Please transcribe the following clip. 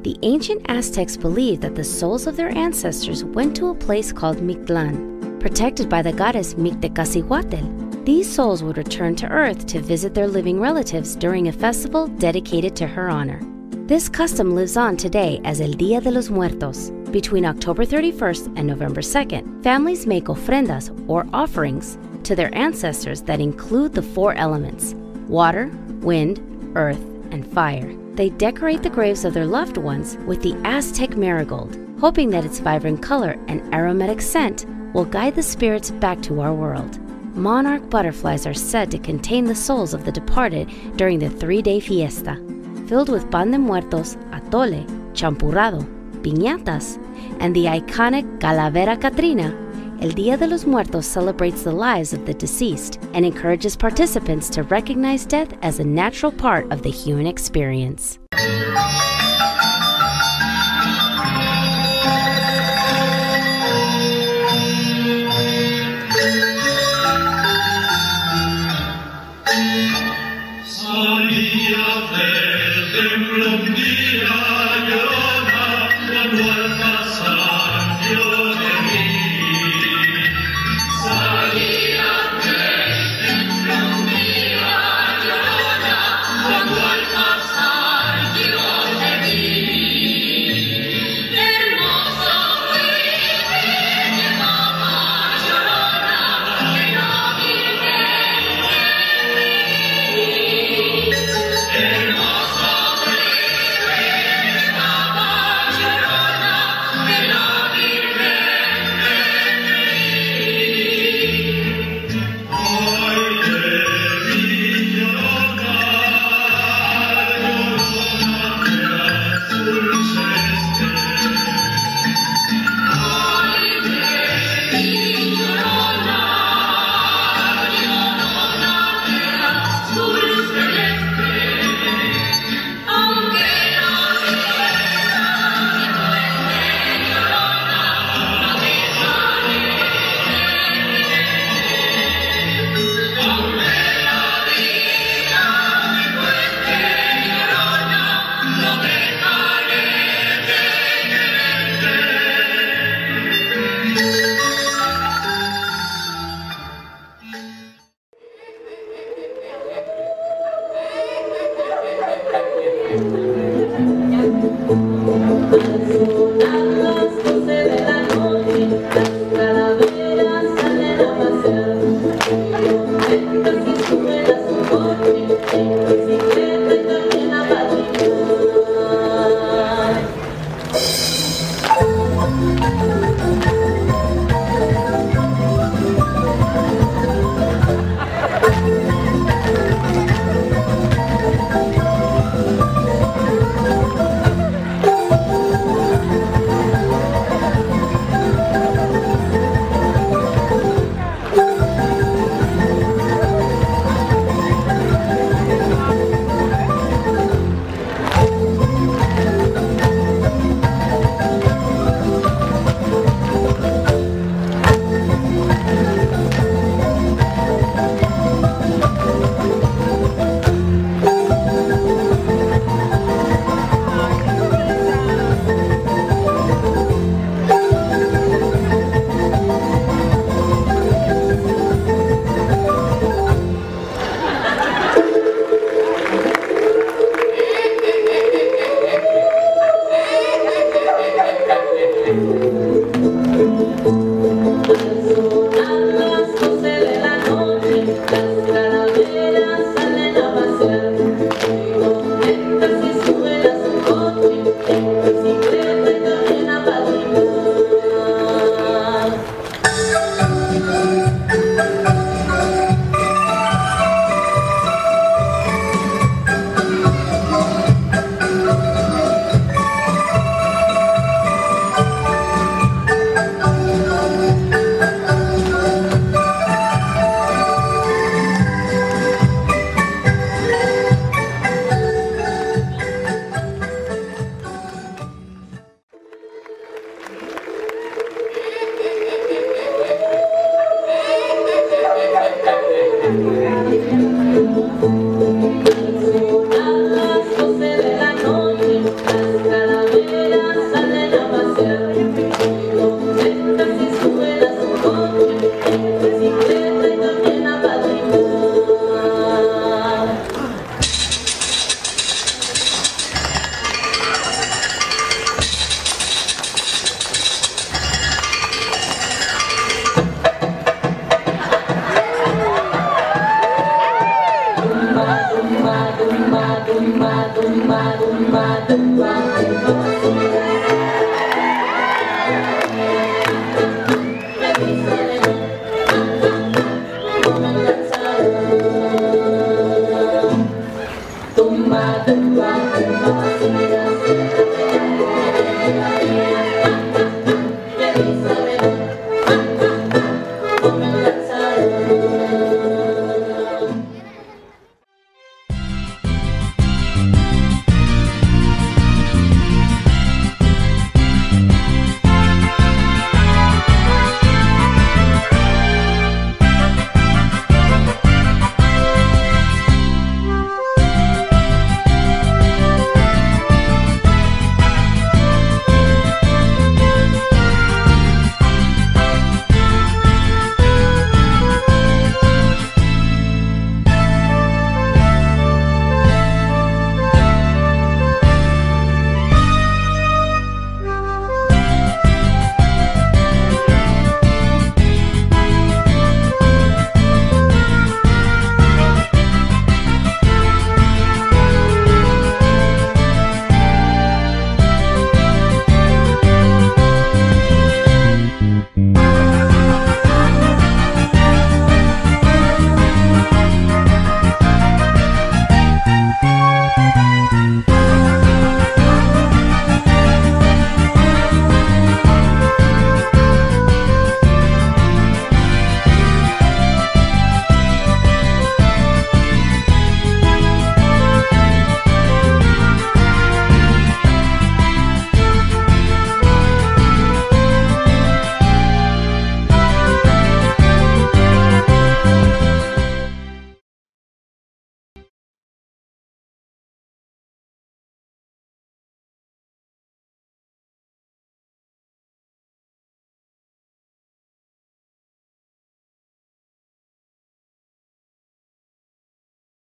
The ancient Aztecs believed that the souls of their ancestors went to a place called Mictlan, protected by the goddess Mictecacihuatl. These souls would return to Earth to visit their living relatives during a festival dedicated to her honor. This custom lives on today as El Día de los Muertos. Between October 31st and November 2nd, families make ofrendas or offerings to their ancestors that include the four elements: water, wind, earth, and fire. They decorate the graves of their loved ones with the Aztec marigold, hoping that its vibrant color and aromatic scent will guide the spirits back to our world. Monarch butterflies are said to contain the souls of the departed during the 3-day fiesta. Filled with pan de muertos, atole, champurrado, piñatas, and the iconic Calavera Catrina, El Día de los Muertos celebrates the lives of the deceased and encourages participants to recognize death as a natural part of the human experience.